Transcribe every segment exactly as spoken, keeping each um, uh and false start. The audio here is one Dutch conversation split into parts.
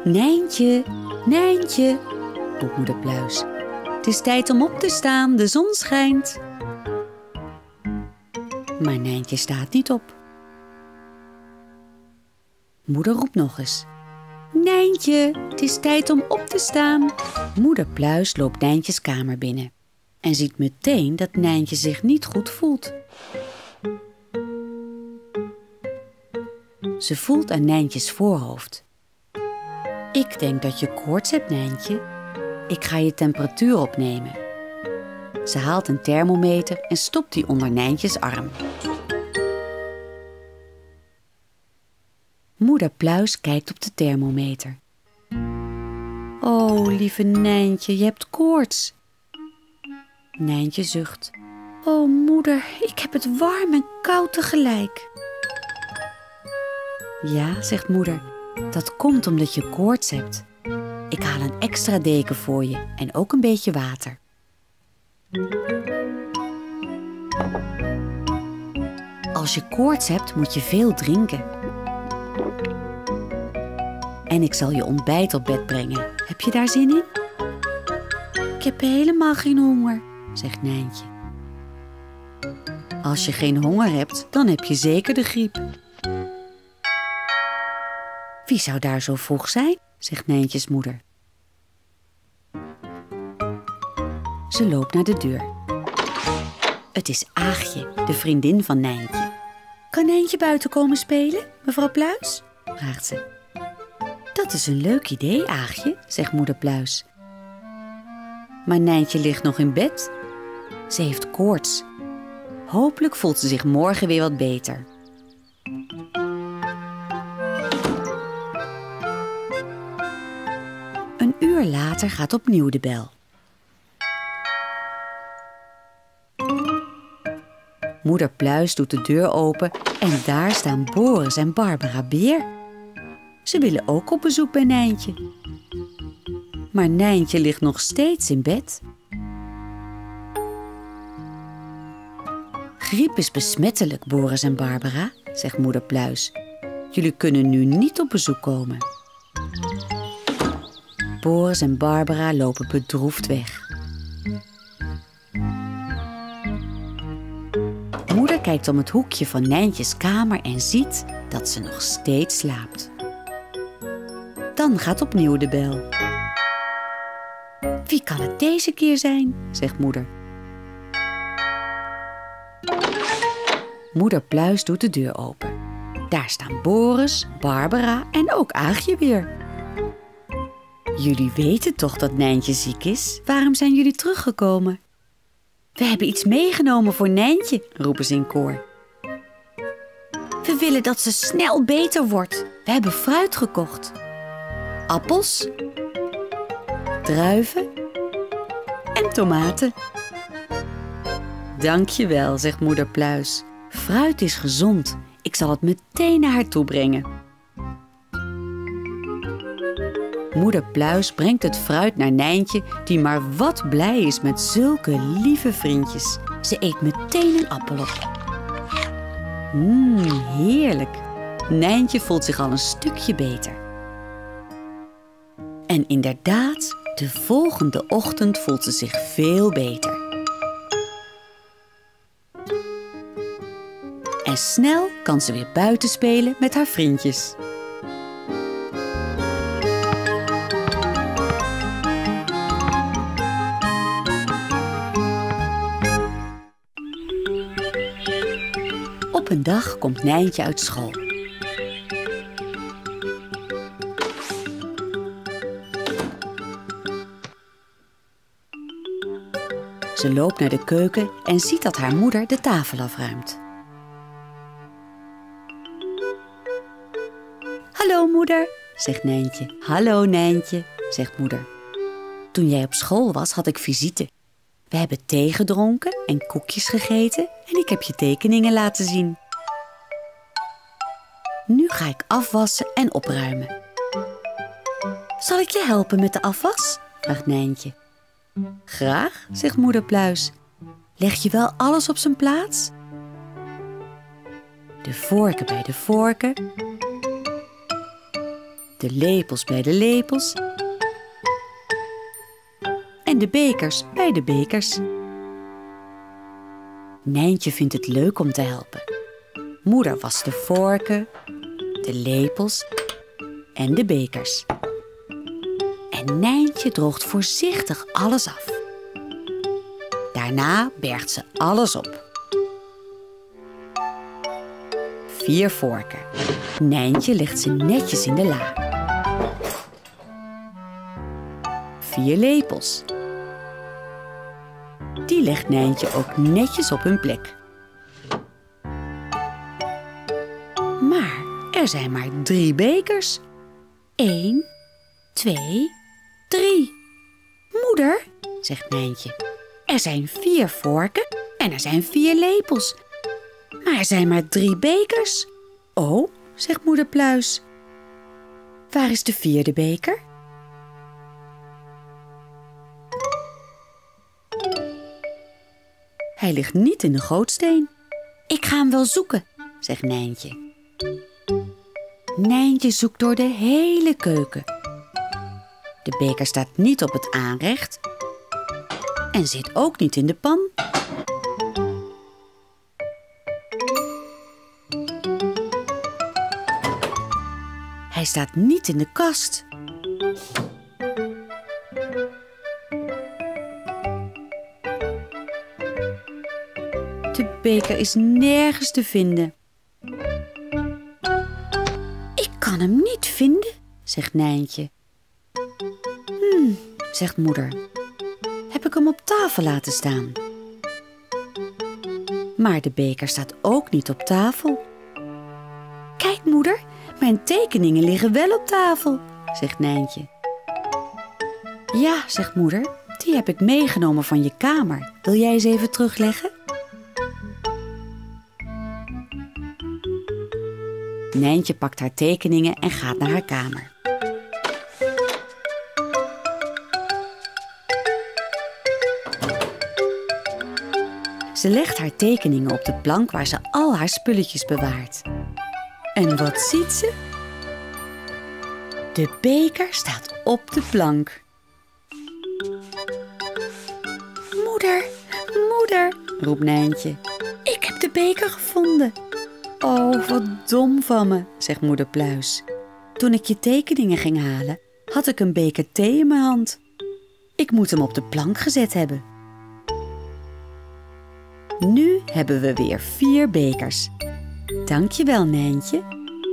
Nijntje, Nijntje, roept moeder Pluis. Het is tijd om op te staan, de zon schijnt. Maar Nijntje staat niet op. Moeder roept nog eens. Nijntje, het is tijd om op te staan. Moeder Pluis loopt Nijntjes kamer binnen en ziet meteen dat Nijntje zich niet goed voelt. Ze voelt aan Nijntjes voorhoofd. Ik denk dat je koorts hebt, Nijntje. Ik ga je temperatuur opnemen. Ze haalt een thermometer en stopt die onder Nijntjes arm. Moeder Pluis kijkt op de thermometer. Oh, lieve Nijntje, je hebt koorts. Nijntje zucht. Oh, moeder, ik heb het warm en koud tegelijk. Ja, zegt moeder, dat komt omdat je koorts hebt. Ik haal een extra deken voor je en ook een beetje water. Als je koorts hebt, moet je veel drinken. En ik zal je ontbijt op bed brengen. Heb je daar zin in? Ik heb helemaal geen honger, zegt Nijntje. Als je geen honger hebt, dan heb je zeker de griep. Wie zou daar zo vroeg zijn, zegt Nijntjes moeder. Ze loopt naar de deur. Het is Aagje, de vriendin van Nijntje. Kan Nijntje buiten komen spelen, mevrouw Pluis? Vraagt ze. Dat is een leuk idee, Aagje, zegt moeder Pluis. Maar Nijntje ligt nog in bed. Ze heeft koorts. Hopelijk voelt ze zich morgen weer wat beter. Een uur later gaat opnieuw de bel. Moeder Pluis doet de deur open en daar staan Boris en Barbara Beer. Ze willen ook op bezoek bij Nijntje. Maar Nijntje ligt nog steeds in bed. Griep is besmettelijk, Boris en Barbara, zegt moeder Pluis. Jullie kunnen nu niet op bezoek komen. Boris en Barbara lopen bedroefd weg. Moeder kijkt om het hoekje van Nijntjes kamer en ziet dat ze nog steeds slaapt. Dan gaat opnieuw de bel. Wie kan het deze keer zijn, zegt moeder. Moeder Pluis doet de deur open. Daar staan Boris, Barbara en ook Aagje weer. Jullie weten toch dat Nijntje ziek is? Waarom zijn jullie teruggekomen? We hebben iets meegenomen voor Nijntje, roepen ze in koor. We willen dat ze snel beter wordt. We hebben fruit gekocht. Appels, druiven en tomaten. Dank je wel, zegt moeder Pluis. Fruit is gezond. Ik zal het meteen naar haar toe brengen. Moeder Pluis brengt het fruit naar Nijntje, die maar wat blij is met zulke lieve vriendjes. Ze eet meteen een appel op. Mmm, heerlijk. Nijntje voelt zich al een stukje beter. En inderdaad, de volgende ochtend voelt ze zich veel beter. En snel kan ze weer buiten spelen met haar vriendjes. Op een dag komt Nijntje uit school. Ze loopt naar de keuken en ziet dat haar moeder de tafel afruimt. Hallo moeder, zegt Nijntje. Hallo Nijntje, zegt moeder. Toen jij op school was, had ik visite. We hebben thee gedronken en koekjes gegeten en ik heb je tekeningen laten zien. Nu ga ik afwassen en opruimen. Zal ik je helpen met de afwas? Vraagt Nijntje. Graag, zegt moeder Pluis. Leg je wel alles op zijn plaats? De vorken bij de vorken. De lepels bij de lepels. En de bekers bij de bekers. Nijntje vindt het leuk om te helpen. Moeder wast de vorken, de lepels en de bekers. En Nijntje droogt voorzichtig alles af. Daarna bergt ze alles op. Vier vorken. Nijntje legt ze netjes in de la. Vier lepels. Die legt Nijntje ook netjes op hun plek. Maar er zijn maar drie bekers. Eén, twee, drie. Moeder, zegt Nijntje, er zijn vier vorken en er zijn vier lepels. Maar er zijn maar drie bekers. Oh, zegt moeder Pluis. Waar is de vierde beker? Hij ligt niet in de gootsteen. Ik ga hem wel zoeken, zegt Nijntje. Nijntje zoekt door de hele keuken. De beker staat niet op het aanrecht en zit ook niet in de pan. Hij staat niet in de kast. De beker is nergens te vinden. Ik kan hem niet vinden, zegt Nijntje. Hm, zegt moeder. Heb ik hem op tafel laten staan? Maar de beker staat ook niet op tafel. Kijk, moeder, mijn tekeningen liggen wel op tafel, zegt Nijntje. Ja, zegt moeder, die heb ik meegenomen van je kamer. Wil jij eens even terugleggen? Nijntje pakt haar tekeningen en gaat naar haar kamer. Ze legt haar tekeningen op de plank waar ze al haar spulletjes bewaart. En wat ziet ze? De beker staat op de plank. Moeder, moeder, roept Nijntje. Ik heb de beker gevonden. Oh, wat dom van me, zegt moeder Pluis. Toen ik je tekeningen ging halen, had ik een beker thee in mijn hand. Ik moet hem op de plank gezet hebben. Nu hebben we weer vier bekers. Dank je wel, Nijntje.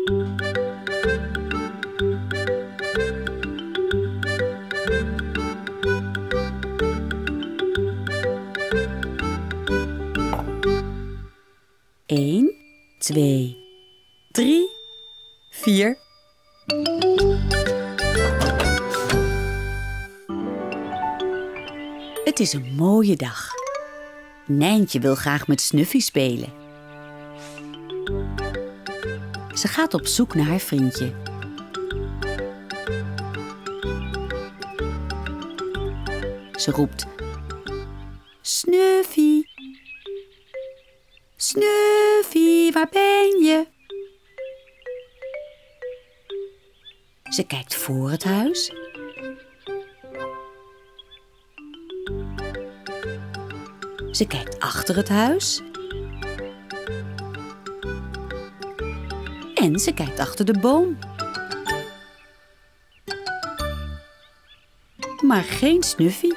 Eén, twee, drie, vier. Het is een mooie dag. Nijntje wil graag met Snuffy spelen. Ze gaat op zoek naar haar vriendje. Ze roept: Snuffy, Snuffy, waar ben je? Ze kijkt voor het huis. Ze kijkt achter het huis. En ze kijkt achter de boom. Maar geen Snuffy.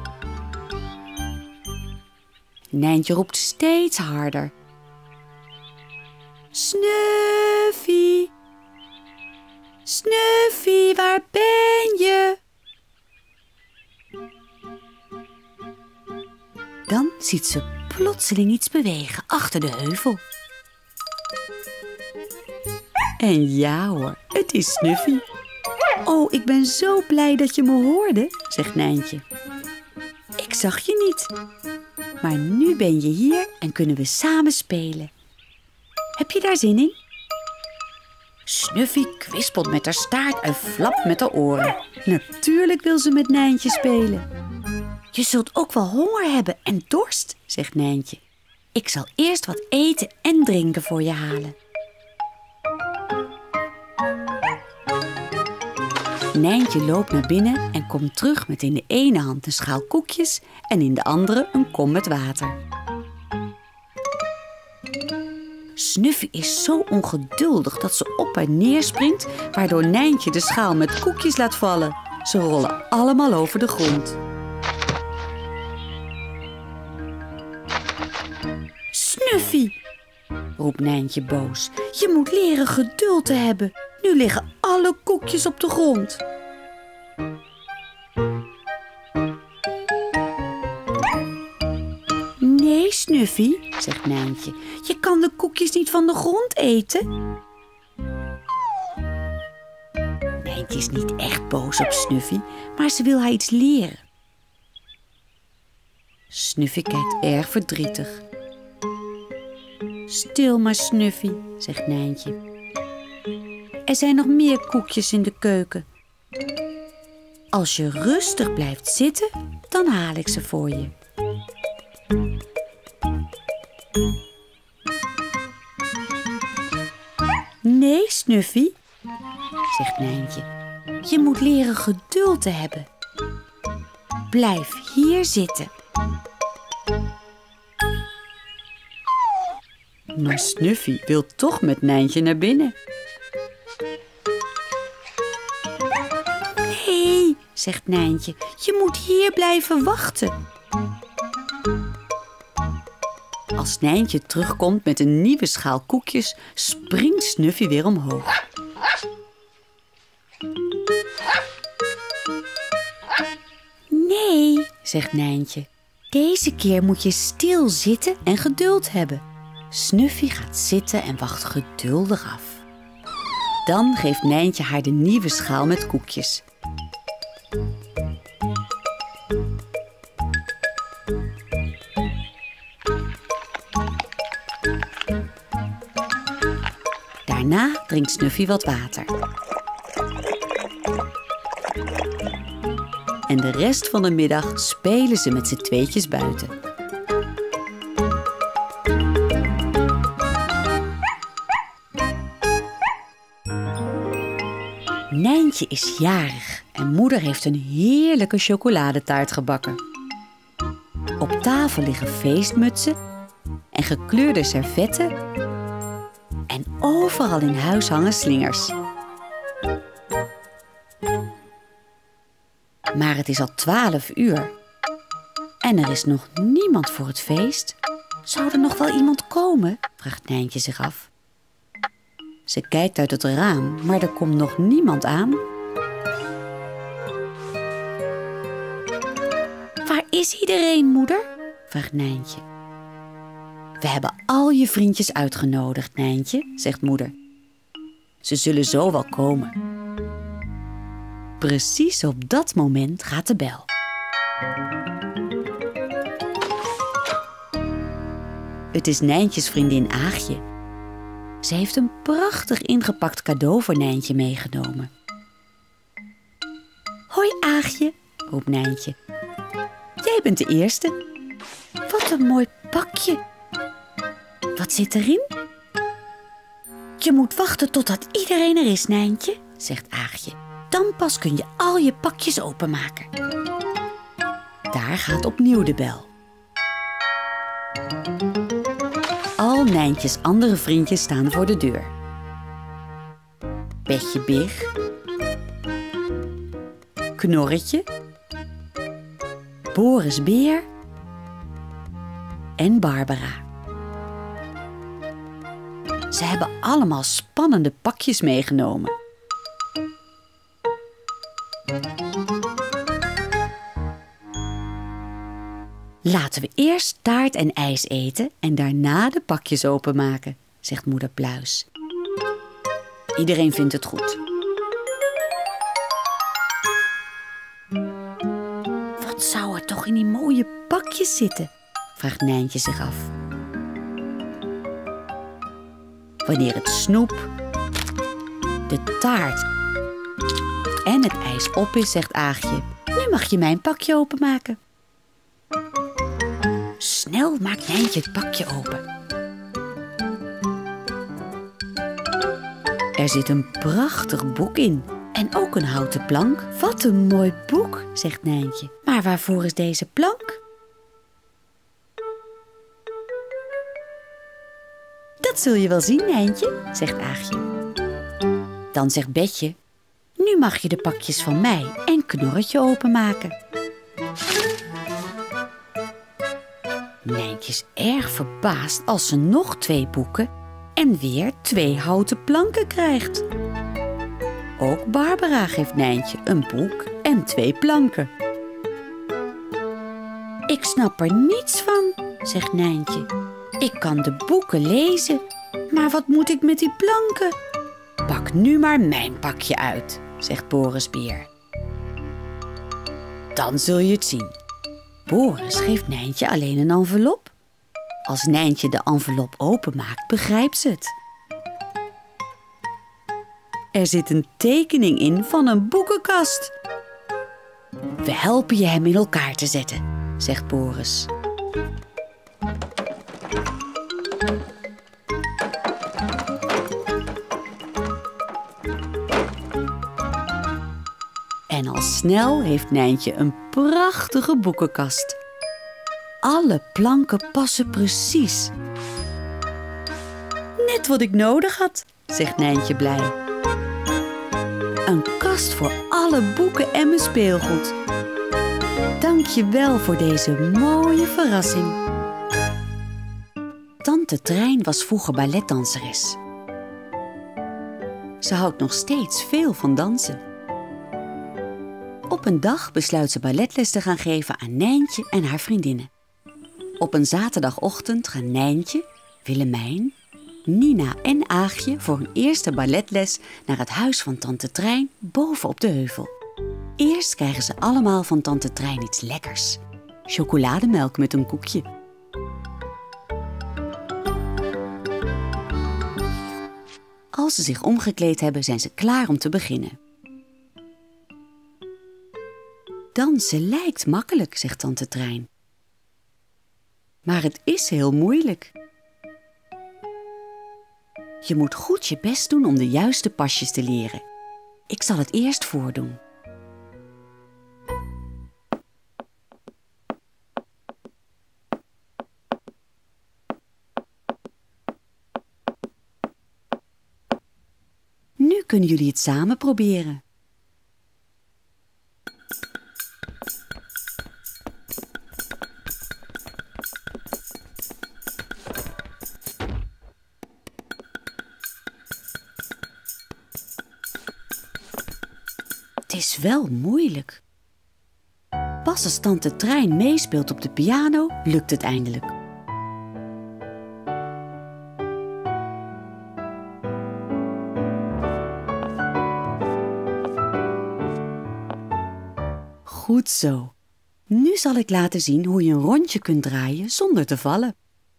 Nijntje roept steeds harder: Snuffy, Snuffy, waar ben je? Dan ziet ze plotseling iets bewegen achter de heuvel. En ja hoor, het is Snuffy. Oh, ik ben zo blij dat je me hoorde, zegt Nijntje. Ik zag je niet. Maar nu ben je hier en kunnen we samen spelen. Heb je daar zin in? Snuffy kwispelt met haar staart en flapt met haar oren. Natuurlijk wil ze met Nijntje spelen. Je zult ook wel honger hebben en dorst, zegt Nijntje. Ik zal eerst wat eten en drinken voor je halen. Nijntje loopt naar binnen en komt terug met in de ene hand een schaal koekjes en in de andere een kom met water. Snuffy is zo ongeduldig dat ze op en neer springt, waardoor Nijntje de schaal met koekjes laat vallen. Ze rollen allemaal over de grond. Snuffy, roept Nijntje boos. Je moet leren geduld te hebben. Nu liggen alle koekjes op de grond. Nee, Snuffy, zegt Nijntje. Je kan de koekjes niet van de grond eten. Nijntje is niet echt boos op Snuffy, maar ze wil haar iets leren. Snuffy kijkt erg verdrietig. Stil maar, Snuffy, zegt Nijntje. Er zijn nog meer koekjes in de keuken. Als je rustig blijft zitten, dan haal ik ze voor je. Nee, Snuffy, zegt Nijntje. Je moet leren geduld te hebben. Blijf hier zitten. Maar Snuffy wil toch met Nijntje naar binnen. Nee, zegt Nijntje. Je moet hier blijven wachten. Als Nijntje terugkomt met een nieuwe schaal koekjes, springt Snuffy weer omhoog. Nee, zegt Nijntje. Deze keer moet je stil zitten en geduld hebben. Snuffy gaat zitten en wacht geduldig af. Dan geeft Nijntje haar de nieuwe schaal met koekjes. Daarna drinkt Snuffy wat water. En de rest van de middag spelen ze met z'n tweetjes buiten. Nijntje is jarig en moeder heeft een heerlijke chocoladetaart gebakken. Op tafel liggen feestmutsen en gekleurde servetten. En overal in huis hangen slingers. Maar het is al twaalf uur. En er is nog niemand voor het feest. Zou er nog wel iemand komen? Vraagt Nijntje zich af. Ze kijkt uit het raam, maar er komt nog niemand aan. Waar is iedereen, moeder? Vraagt Nijntje. We hebben al je vriendjes uitgenodigd, Nijntje, zegt moeder. Ze zullen zo wel komen. Precies op dat moment gaat de bel. Het is Nijntjes vriendin Aagje. Ze heeft een prachtig ingepakt cadeau voor Nijntje meegenomen. Hoi Aagje, roept Nijntje. Jij bent de eerste. Wat een mooi pakje. Wat zit erin? Je moet wachten totdat iedereen er is, Nijntje, zegt Aagje. Dan pas kun je al je pakjes openmaken. Daar gaat opnieuw de bel. Al Nijntjes andere vriendjes staan voor de deur. Petje Big, Knorretje, Boris Beer en Barbara. Ze hebben allemaal spannende pakjes meegenomen. Laten we eerst taart en ijs eten en daarna de pakjes openmaken, zegt moeder Pluis. Iedereen vindt het goed. Wat zou er toch in die mooie pakjes zitten? Vraagt Nijntje zich af. Wanneer het snoep, de taart en het ijs op is, zegt Aagje. Nu mag je mijn pakje openmaken. Snel maakt Nijntje het pakje open. Er zit een prachtig boek in En ook een houten plank. Wat een mooi boek, zegt Nijntje. Maar waarvoor is deze plank? Dat zul je wel zien, Nijntje, zegt Aagje. Dan zegt Betje: nu mag je de pakjes van mij en Knorretje openmaken. Nijntje is erg verbaasd als ze nog twee boeken en weer twee houten planken krijgt. Ook Barbara geeft Nijntje een boek en twee planken. Ik snap er niets van, zegt Nijntje. Ik kan de boeken lezen, maar wat moet ik met die planken? Pak nu maar mijn pakje uit, zegt Boris Beer. Dan zul je het zien. Boris geeft Nijntje alleen een envelop. Als Nijntje de envelop openmaakt, begrijpt ze het. Er zit een tekening in van een boekenkast. We helpen je hem in elkaar te zetten, zegt Boris. En al snel heeft Nijntje een prachtige boekenkast. Alle planken passen precies. Net wat ik nodig had, zegt Nijntje blij. Een kast voor alle boeken en mijn speelgoed. Dank je wel voor deze mooie verrassing. Tante Trein was vroeger balletdanseres. Ze houdt nog steeds veel van dansen. Op een dag besluit ze balletles te gaan geven aan Nijntje en haar vriendinnen. Op een zaterdagochtend gaan Nijntje, Willemijn, Nina en Aagje voor hun eerste balletles naar het huis van Tante Trein boven op de heuvel. Eerst krijgen ze allemaal van Tante Trein iets lekkers. Chocolademelk met een koekje. Als ze zich omgekleed hebben, zijn ze klaar om te beginnen. Dansen lijkt makkelijk, zegt Tante Trein. Maar het is heel moeilijk. Je moet goed je best doen om de juiste pasjes te leren. Ik zal het eerst voordoen. Nu kunnen jullie het samen proberen. Het is wel moeilijk. Pas als Tante Trein meespeelt op de piano, lukt het eindelijk. Goed zo. Nu zal ik laten zien hoe je een rondje kunt draaien zonder te vallen.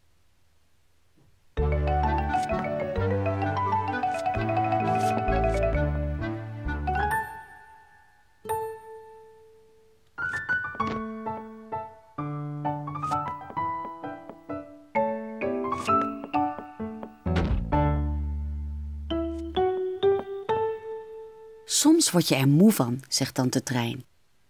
Soms word je er moe van, zegt Tante Trein.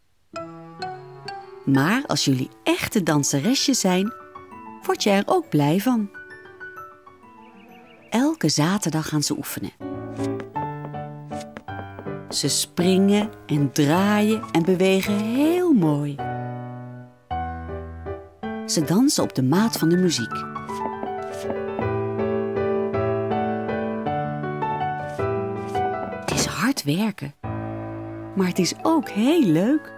Maar als jullie echte danseresjes zijn, word je er ook blij van. Elke zaterdag gaan ze oefenen. Ze springen en draaien en bewegen heel mooi. Ze dansen op de maat van de muziek. Het is hard werken, maar het is ook heel leuk.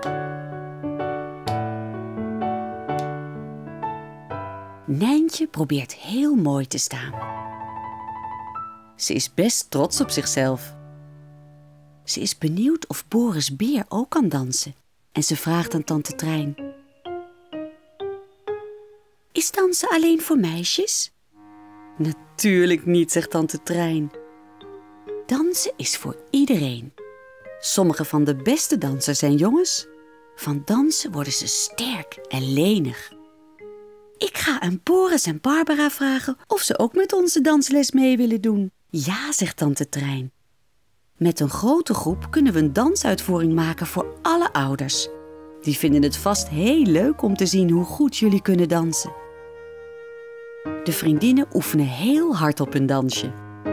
Nijntje probeert heel mooi te staan. Ze is best trots op zichzelf. Ze is benieuwd of Boris Beer ook kan dansen en ze vraagt aan Tante Trein: is dansen alleen voor meisjes? Natuurlijk niet, zegt Tante Trein. Dansen is voor iedereen. Sommige van de beste dansers zijn jongens. Van dansen worden ze sterk en lenig. Ik ga aan Boris en Barbara vragen of ze ook met onze dansles mee willen doen. Ja, zegt Tante Trein. Met een grote groep kunnen we een dansuitvoering maken voor alle ouders. Die vinden het vast heel leuk om te zien hoe goed jullie kunnen dansen. De vriendinnen oefenen heel hard op hun dansje.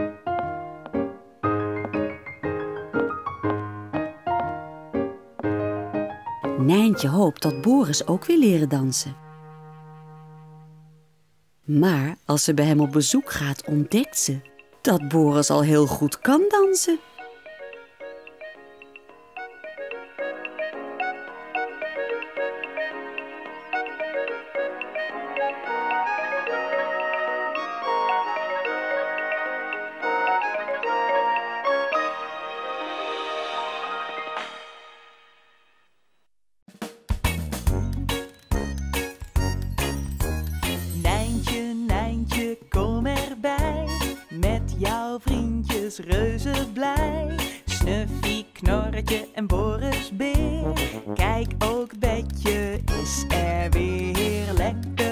Nijntje hoopt dat Boris ook wil leren dansen. Maar als ze bij hem op bezoek gaat, ontdekt ze dat Boris al heel goed kan dansen. Jouw vriendjes reuze blij, Snuffy, Knorretje en Boris Beer. Kijk, ook Betje is er weer, lekker